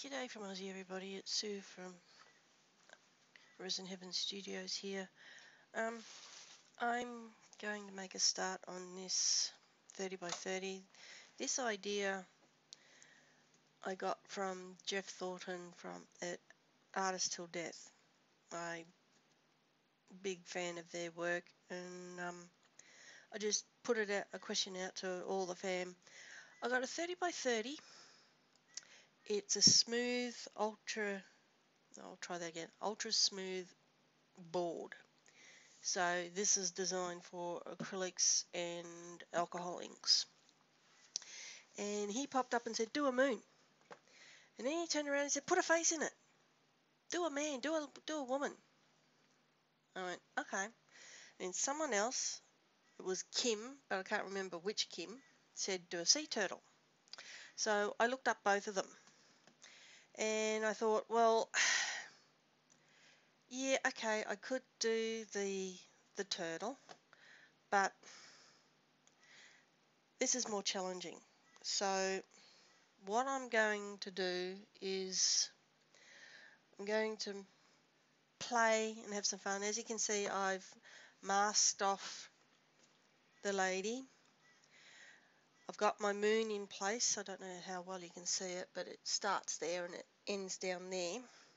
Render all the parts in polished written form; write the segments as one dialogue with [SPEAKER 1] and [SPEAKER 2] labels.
[SPEAKER 1] G'day from Aussie everybody, it's Sue from Risen Heaven Studios here. I'm going to make a start on this 30 by 30. This idea I got from Jeff Thornton from Artist Till Death. I'm a big fan of their work, and I just put a question out to all the fam. I got a 30 by 30. It's a smooth, ultra smooth board. So this is designed for acrylics and alcohol inks. And he popped up and said, do a moon. And then he turned around and said, put a face in it. Do a man, do a woman. I went, okay. And someone else, it was Kim, but I can't remember which Kim, said do a sea turtle. So I looked up both of them. And I thought, well, yeah, okay, I could do the turtle, but this is more challenging. So what I'm going to do is I'm going to play and have some fun. As you can see, I've masked off the lady. I've got my moon in place. I don't know how well you can see it, but it starts there and it ends down there.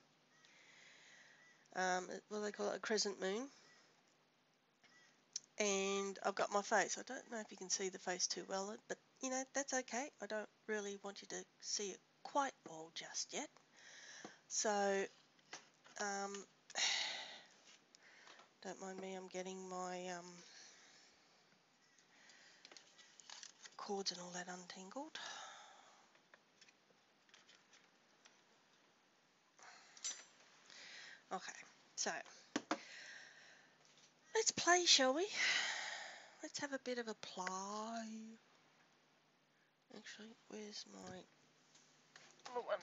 [SPEAKER 1] What do they call it? A crescent moon. And I've got my face. I don't know if you can see the face too well, but you know, that's okay. I don't really want you to see it quite all just yet. So don't mind me, I'm getting my cords and all that untangled. Okay, so let's play, shall we? Let's have a bit of a play. Actually, where's my one?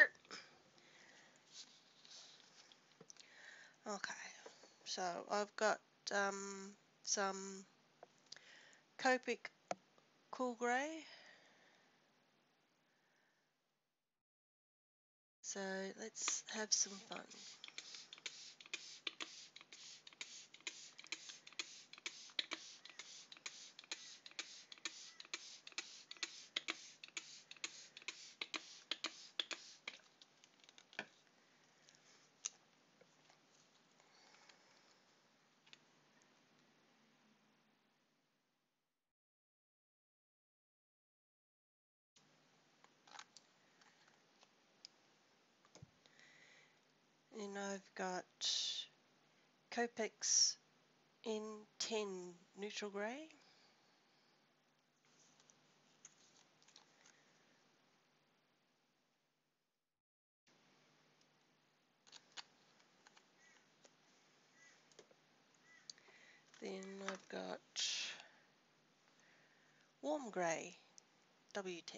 [SPEAKER 1] Okay, so I've got some Copic Cool Grey. So let's have some fun. And I've got Copics in 10 neutral grey. Then I've got warm grey, W10.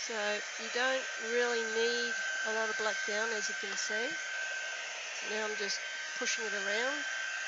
[SPEAKER 1] So you don't really need a lot of black down, as you can see. So now I'm just pushing it around.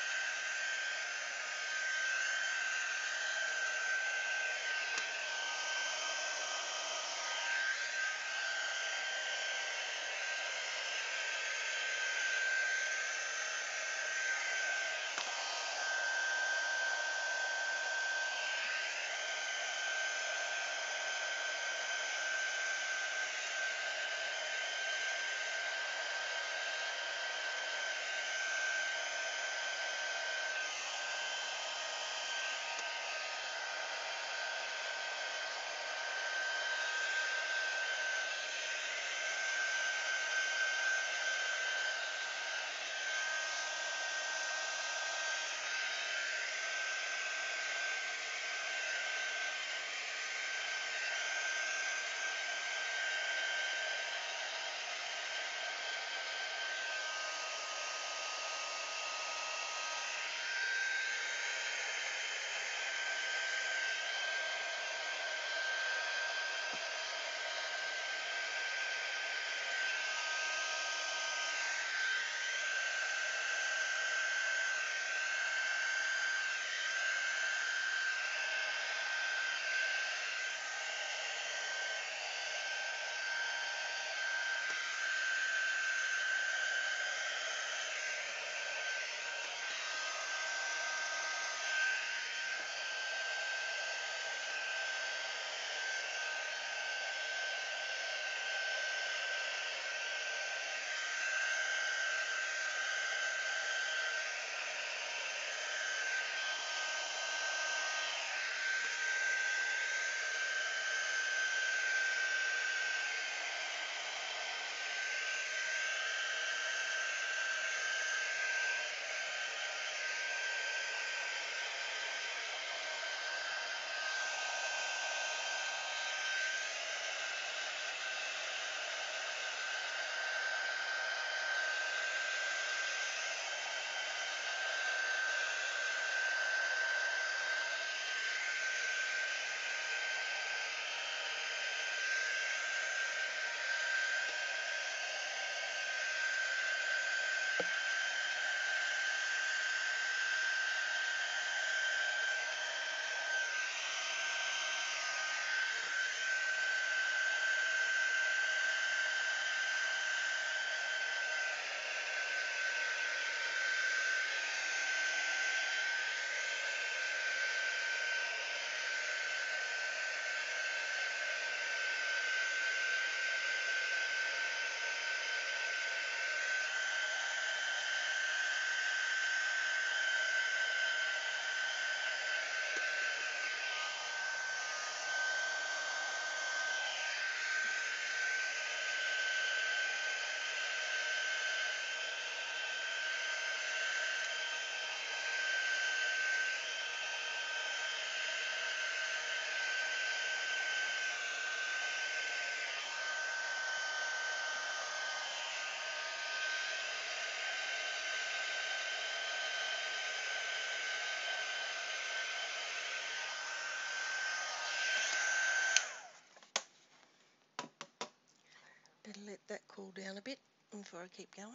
[SPEAKER 1] Better let that cool down a bit before I keep going.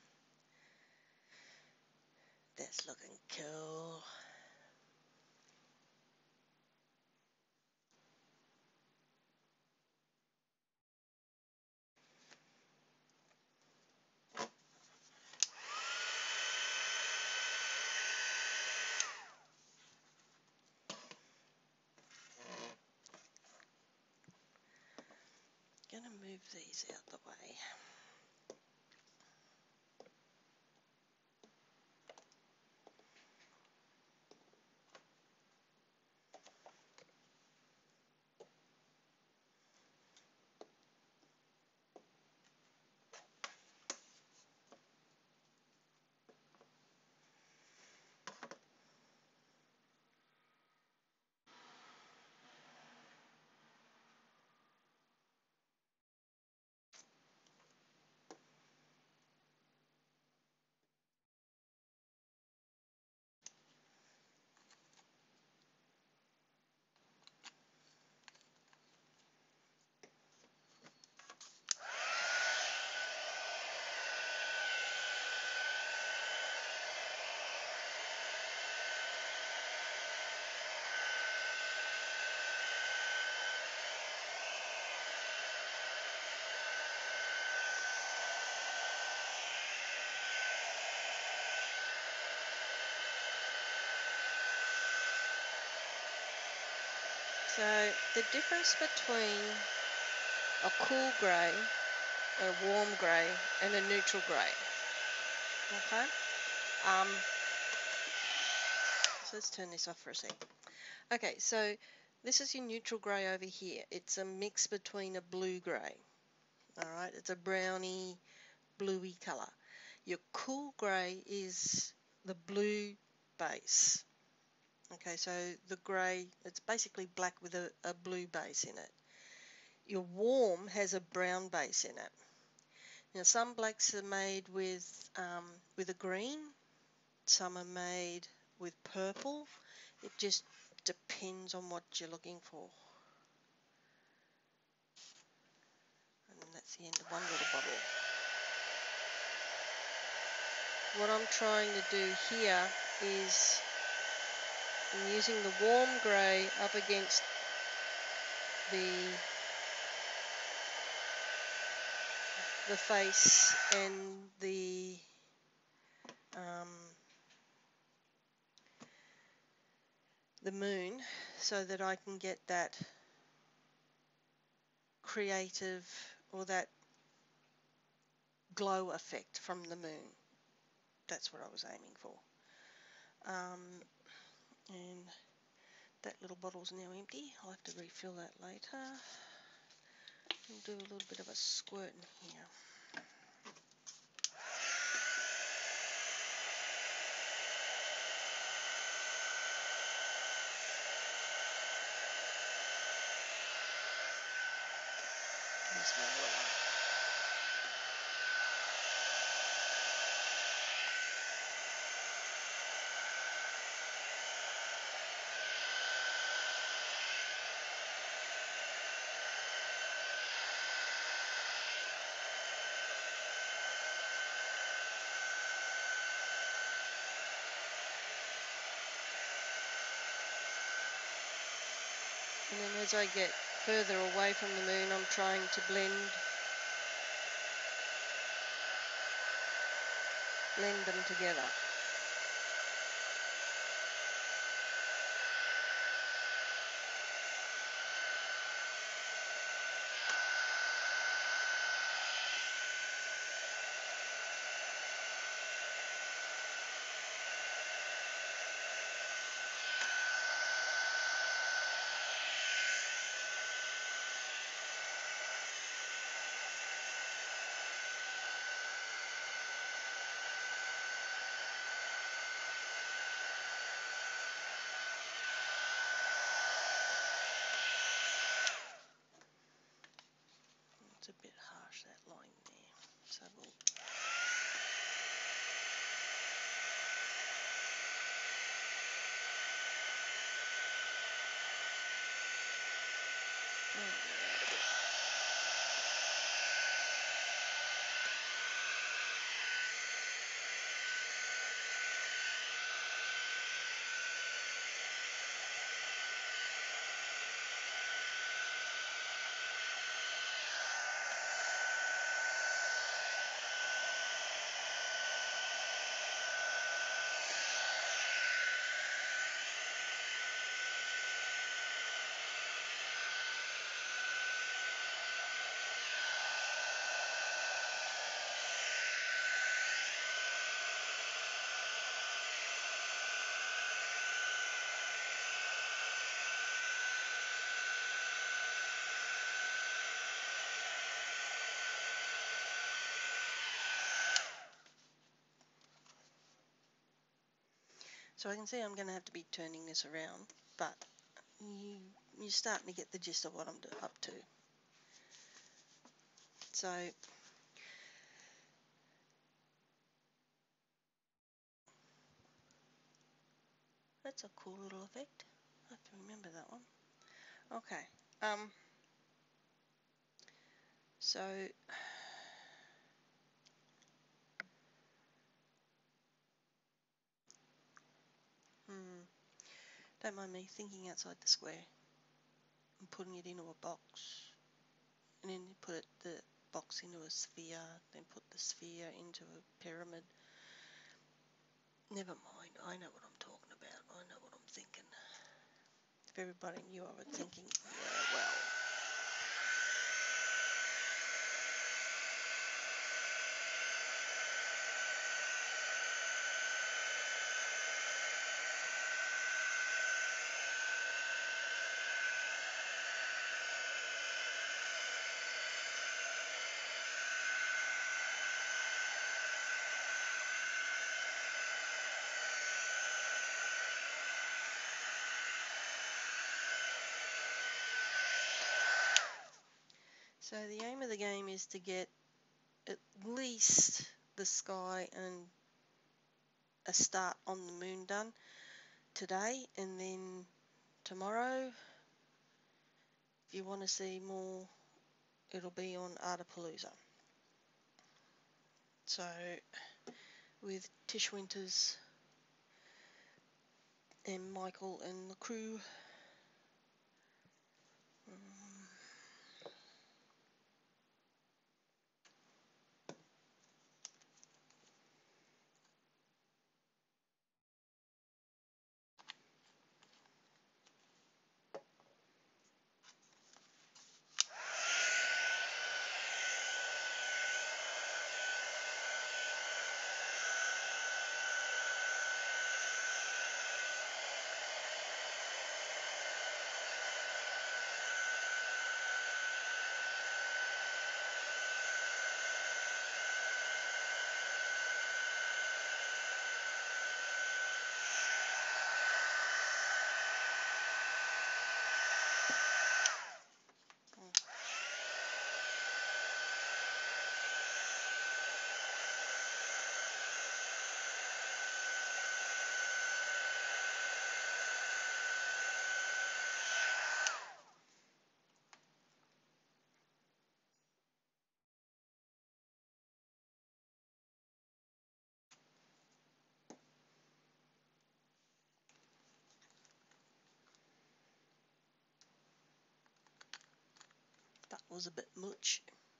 [SPEAKER 1] That's looking cool. Gonna move these out the way. So the difference between a cool grey, a warm grey and a neutral grey. Okay. So let's turn this off for a sec. Okay, so this is your neutral grey over here. It's a mix between a blue grey. Alright, it's a browny, bluey colour. Your cool grey is the blue base. Okay, so the grey, it's basically black with a blue base in it. Your warm has a brown base in it. Now some blacks are made with a green, some are made with purple. It just depends on what you're looking for. And that's the end of one little bottle. What I'm trying to do here is I'm using the warm grey up against the face and the moon, so that I can get that creative or that glow effect from the moon. That's what I was aiming for. And that little bottle's now empty. I'll have to refill that later. We'll do a little bit of a squirt in here. Here's my little one. And then as I get further away from the moon, I'm trying to blend them together. It's a bit harsh, that line there. So we'll So I can see I'm going to have to be turning this around, but you're starting to get the gist of what I'm up to. So that's a cool little effect. I have to remember that one. Okay. So don't mind me thinking outside the square and putting it into a box, and then put the box into a sphere, then put the sphere into a pyramid. Never mind, I know what I'm talking about. I know what I'm thinking. if everybody knew, I was thinking, yeah, well. So the aim of the game is to get at least the sky and a start on the moon done today, and then tomorrow, if you want to see more, it'll be on Artapalooza. So with Tish Winters and Michael and the crew. That was a bit much.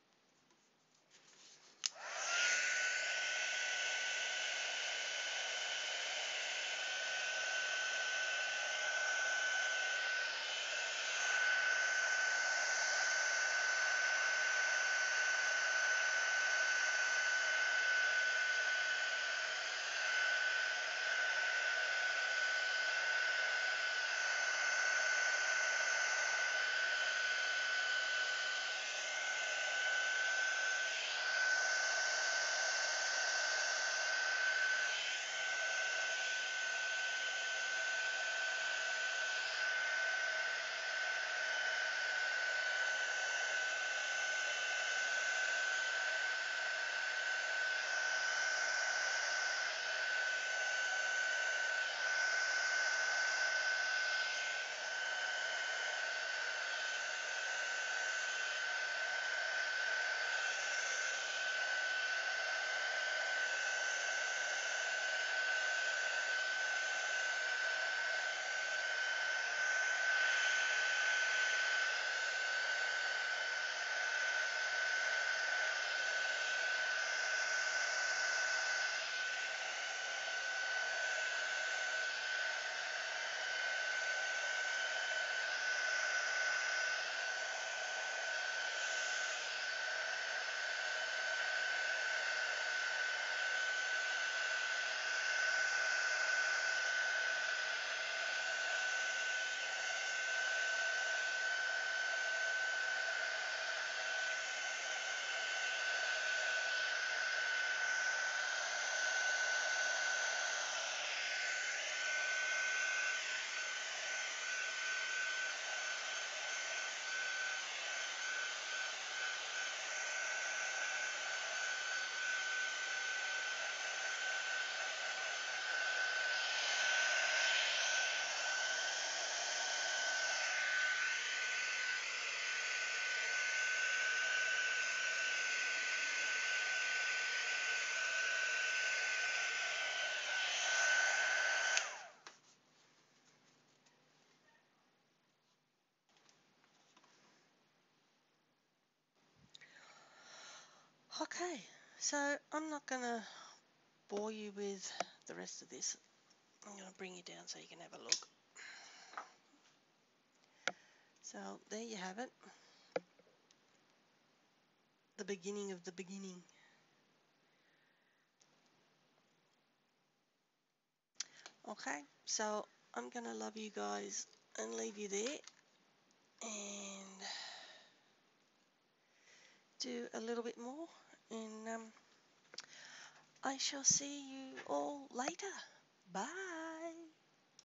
[SPEAKER 1] Okay, so I'm not going to bore you with the rest of this. I'm going to bring you down so you can have a look. So there you have it, the beginning of the beginning. Okay, so I'm gonna love you guys and leave you there and do a little bit more, and I shall see you all later. Bye.